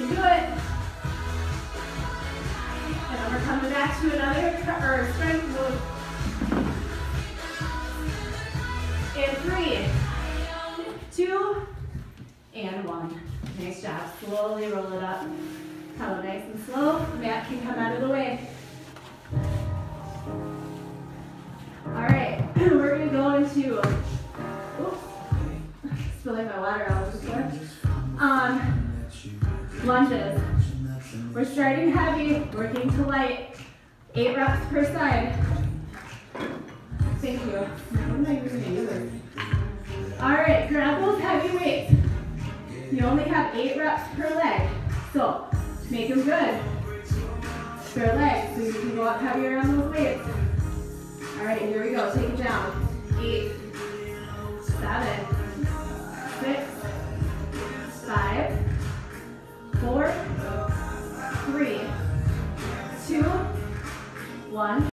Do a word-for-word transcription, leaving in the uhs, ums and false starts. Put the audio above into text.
good. And then we're coming back to another or strength move. In three, two, and one. Nice job. Slowly roll it up. Come nice and slow. Mat can come out of the way. All right, we're gonna go into, oops, spilling my water out before. Um, lunges. We're starting heavy, working to light. Eight reps per side. Thank you. What am I even gonna use? All right, grab those heavy weights. You only have eight reps per leg, so make them good. Spare legs, so you can go up heavier on those weights. All right, here we go. Take it down. Eight, seven, six, five, four, three, two, one.